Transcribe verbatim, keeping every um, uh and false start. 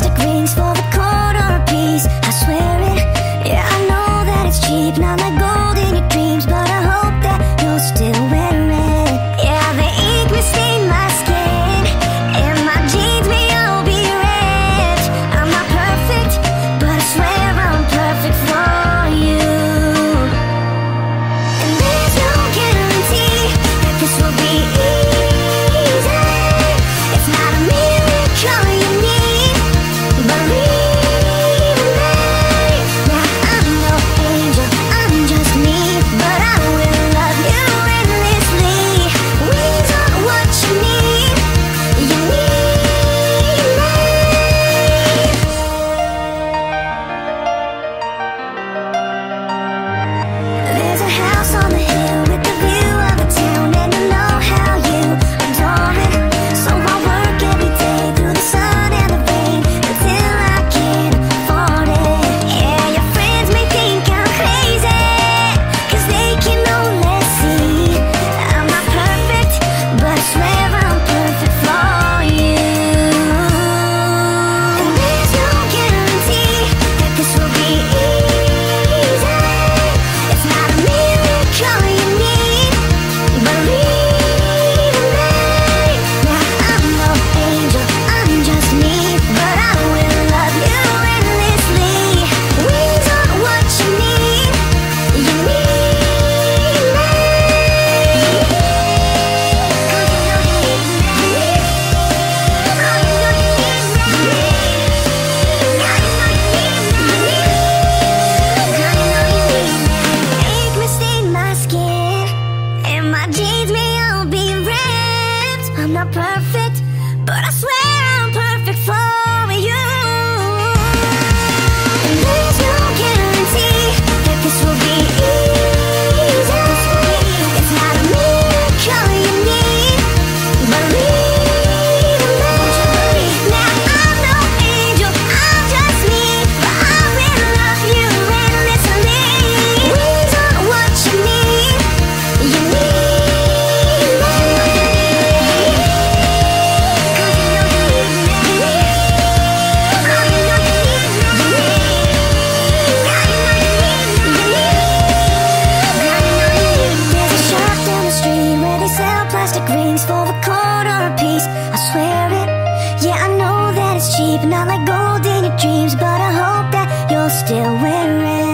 plastic rings for a quarter a piece. I swear it, yeah, I know that it's cheap, not like gold in your dreams, but I hope that you'll still wear it. Yeah, the ink may stain my skin, and my jeans may all be ripped. I'm not perfect, but I swear I'm perfect for you. And there's no guarantee that this will be easy. It's not a miracle you need, believe in me. Yeah, I'm no angel, I'm just me, but I will love you endlessly. Wings are what you need, you need me. There's a house on the hill with the view of the town, and you know how you adore it. So I work every day through the sun and the rain until I can afford it. Yeah, your friends may think I'm crazy, cause they can only see I'm not perfect, but I swear I'm perfect for you. And there's no guarantee that this will be easy. It's not a miracle you need, believe in me. Yeah, I'm no angel, I'm just me, but I will love you endlessly. Wings are what you need, you need me. Ink may stain my skin, and my jeans may all be ripped. I'm not perfect, but I swear I'm perfect for you. And there's no guarantee that this will be easy. It's not a miracle you need, believe in me. Now I'm no angel, I'm just me, but I will love you endlessly. Wings are what you need, you need me. There's a shop down the street where they sell plastic rings for a quarter a piece. I swear it, yeah, I know that it's cheap, not like gold in your dreams, but I hope that you'll still wear it.